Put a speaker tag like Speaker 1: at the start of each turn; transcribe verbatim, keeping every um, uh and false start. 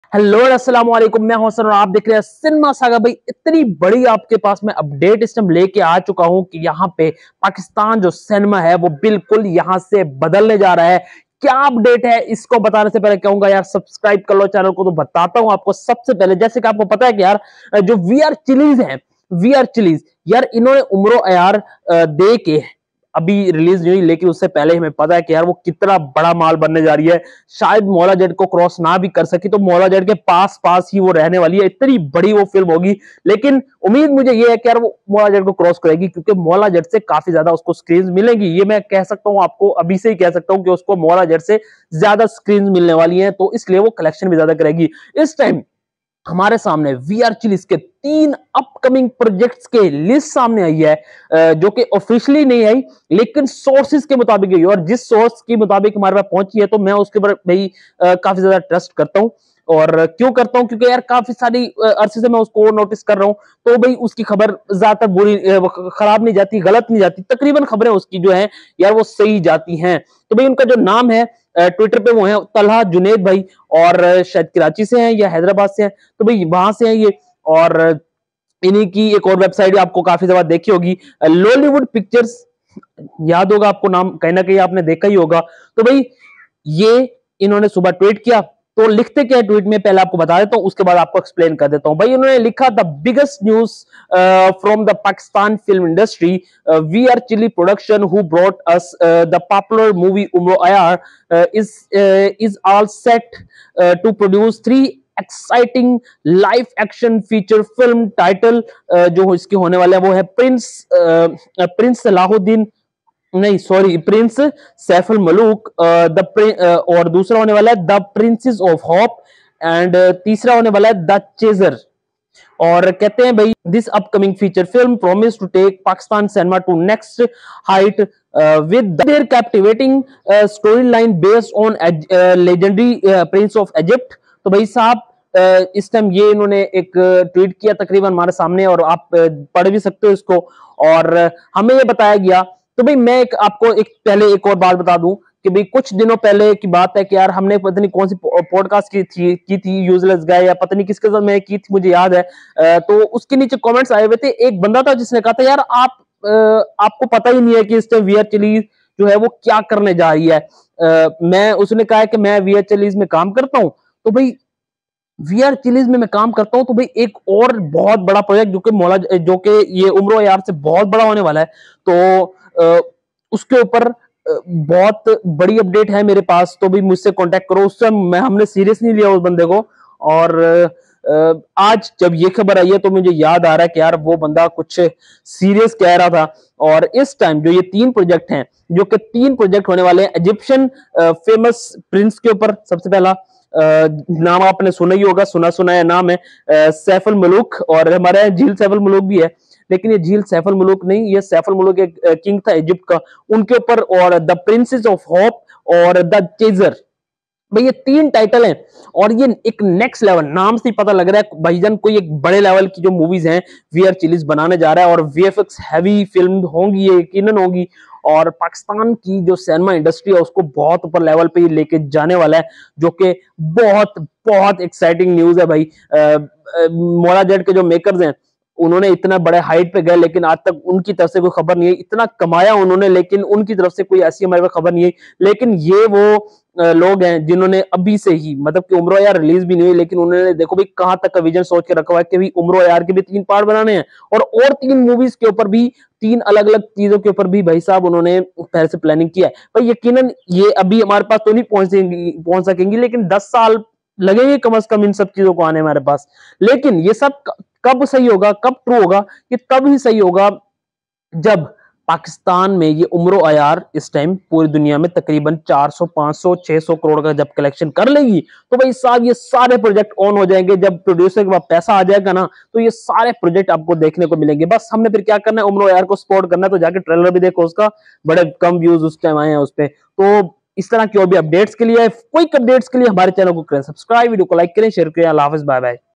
Speaker 1: Hello अस्सलाम वालेकुम, मैं हसन और आप देख रहे हैं सिनेमा सागा। भाई इतनी बड़ी आपके पास में अपडेट इस टाइम लेके आ चुका हूं कि यहाँ पे पाकिस्तान जो सिनेमा है वो बिल्कुल यहां से बदलने जा रहा है। क्या अपडेट है इसको बताने से पहले कहूंगा यार सब्सक्राइब कर लो चैनल को। तो बताता हूं आपको सबसे पहले, जैसे कि आपको पता है कि यार जो वी आर चिलीज है, वी आर चिलीज यार इन्होंने उम्रो अयार दे के अभी रिलीज नहीं हुई, लेकिन उससे पहले हमें पता है कि यार वो कितना बड़ा माल बनने जा रही है। शायद मौला जेड को क्रॉस ना भी कर सकी तो मौला जेड के पास पास ही वो रहने वाली है। इतनी बड़ी वो फिल्म होगी, लेकिन उम्मीद मुझे ये है कि यार वो मौला जेड को क्रॉस करेगी, क्योंकि मौला जेड से काफी ज्यादा उसको स्क्रीन मिलेंगी। ये मैं कह सकता हूं आपको, अभी से ही कह सकता हूं कि उसको मौला जेड से ज्यादा स्क्रीन मिलने वाली है, तो इसलिए वो कलेक्शन भी ज्यादा करेगी। इस टाइम हमारे सामने वी आर चिलीज के तीन अपकमिंग प्रोजेक्ट्स के लिस्ट सामने आई है, जो कि ऑफिशियली नहीं आई लेकिन सोर्सेज के मुताबिक आई, और जिस सोर्स के मुताबिक हमारे पास पहुंची है तो मैं उसके ऊपर भाई काफी ज्यादा ट्रस्ट करता हूं। और क्यों करता हूं? क्योंकि यार काफी सारी अरसे से मैं उसको नोटिस कर रहा हूं, तो भाई उसकी खबर ज्यादातर बुरी खराब नहीं जाती, गलत नहीं जाती। तकरीबन खबरें उसकी जो है यार वो सही जाती हैं। तो भाई उनका जो नाम है ट्विटर पे वो है तलहा जुनेद भाई, और शायद कराची से हैं या हैदराबाद से हैं, तो भाई वहां से हैं ये। और इन्हीं की एक और वेबसाइट आपको काफी ज्यादा देखी होगी, लॉलीवुड पिक्चर्स, याद होगा आपको, नाम कहीं ना कहीं आपने देखा ही होगा। तो भाई ये इन्होंने सुबह ट्वीट किया, तो लिखते क्या ट्वीट में पहले आपको बता देता हूं, उसके बाद आपको एक्सप्लेन कर देता हूं। भाई उन्होंने लिखा the biggest news from the Pakistan film industry, we are chilli production who brought us the popular movie Umro Ayyar is is all set to produce three exciting live action feature film. Title जो इसके होने वाला है वो है प्रिंस प्रिंस सलाहुद्दीन, नहीं sorry prince Saif al Malook, the और दूसरा होने वाला है the princess of hope, and तीसरा होने वाला है द चेजर। और कहते हैं भाई this upcoming feature film promise to take Pakistan cinema to next height with their captivating storyline based on legendary prince of Egypt. तो भाई साहब इस टाइम ये इन्होंने एक ट्वीट किया तकरीबन हमारे सामने, और आप पढ़ भी सकते हो इसको, और हमें ये बताया गया। तो भाई मैं एक आपको एक पहले एक और बात बता दूं कि भाई कुछ दिनों पहले की बात है कि यार हमने पता नहीं कौन सी पॉडकास्ट की थी की थी यूजलेस गाय, या पता नहीं किसके साथ मैं की थी, मुझे याद है। तो उसके नीचे कमेंट्स आए हुए थे, एक बंदा था जिसने कहा था यार आप आपको पता ही नहीं है कि इस टाइम वी आर चिलीज जो है वो क्या करने जा रही है। मैं उसने कहा कि मैं वी आर चिलीज में काम करता हूं, तो भाई वी आर चिलीज में मैं काम करता हूं, तो भाई एक और बहुत बड़ा प्रोजेक्ट जो कि मौला जो कि ये उम्रो यार से बहुत बड़ा होने वाला है, तो आ, उसके ऊपर बहुत बड़ी अपडेट है मेरे पास। तो भी मुझसे कांटेक्ट करो। उससे मैं हमने सीरियस नहीं लिया उस बंदे को, और आज जब ये खबर आई है तो मुझे याद आ रहा है कि यार वो बंदा कुछ सीरियस कह रहा था। और इस टाइम जो ये तीन प्रोजेक्ट हैं, जो कि तीन प्रोजेक्ट होने वाले हैं इजिप्शियन फेमस प्रिंस के ऊपर। सबसे पहला नाम आपने सुना ही होगा, सुना सुना है नाम है सैफ अल मलूक, और हमारे झील सैफ अल मलूक भी है, लेकिन ये झील सैफ अल मलूक नहीं, ये सैफ अल मलूक एक किंग था इजिप्ट का, उनके ऊपर। और द प्रिंसेस ऑफ होप और द चेजर, भाई ये तीन टाइटल हैं, और ये एक नेक्स्ट लेवल, नाम से ही पता लग रहा है भाईजान कोई एक बड़े लेवल की जो मूवीज हैं वी आर चिलीज बनाने जा रहा है, और वीएफएक्स हैवी फिल्म होंगी, ये यकीनन होंगी, और पाकिस्तान की जो सिनेमा इंडस्ट्री है उसको बहुत ऊपर लेवल पे लेके जाने वाला है, जो कि बहुत बहुत एक्साइटिंग न्यूज है भाई। मौला जेड के जो मेकर्स हैं उन्होंने इतना बड़े हाइट पे गए, लेकिन आज तक उनकी तरफ से कोई खबर नहीं है। इतना कमाया उन्होंने, लेकिन उनकी तरफ से कोई ऐसी हमारे पास खबर नहीं है। लेकिन ये वो लोग हैं जिन्होंने अभी से ही, मतलब कि उम्रो यार रिलीज भी नहीं हुई, लेकिन उन्होंने देखो भाई कहां तक का विजन सोच के रखा हुआ है कि भाई उम्रो यार के भी तीन पार्ट बनाने हैं, और और तीन मूवीज के ऊपर भी, तीन अलग अलग चीजों के ऊपर भी भाई साहब उन्होंने पहले से प्लानिंग किया है। भाई यकीनन ये अभी हमारे पास तो नहीं पहुंचेंगी पहुंच सकेंगी, लेकिन दस साल लगेंगे कम से कम इन सब चीजों को आने हमारे पास। लेकिन ये सब कब सही होगा, कब ट्रू होगा? ये तब ही सही होगा जब पाकिस्तान में ये उम्रो अयार इस टाइम पूरी दुनिया में तकरीबन चार सौ, पाँच सौ, छह सौ करोड़ का जब कलेक्शन कर लेगी, तो भाई साहब ये सारे प्रोजेक्ट ऑन हो जाएंगे। जब प्रोड्यूसर के पास पैसा आ जाएगा ना, तो ये सारे प्रोजेक्ट आपको देखने को मिलेंगे। बस हमने फिर क्या करना है, उम्रो अयार को सपोर्ट करना है, तो जाके ट्रेलर भी देखो उसका, बड़े कम व्यूज उस टाइम आए हैं उस पर। तो इस तरह की और भी अपडेट्स के लिए, क्विक अपडेट्स के लिए हमारे चैनल को करें सब्सक्राइब, वीडियो को लाइक करें, शेयर करें। अल्लाह हाफिज, बाय बाय।